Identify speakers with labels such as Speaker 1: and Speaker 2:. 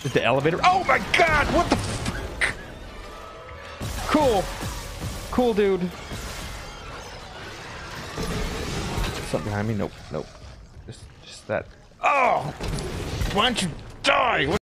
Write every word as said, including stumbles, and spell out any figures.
Speaker 1: Is the elevator? Oh my god! What the fuck? Cool. Cool, dude. Something behind me? Nope. Nope. Just, just that. Oh! Why don't you die?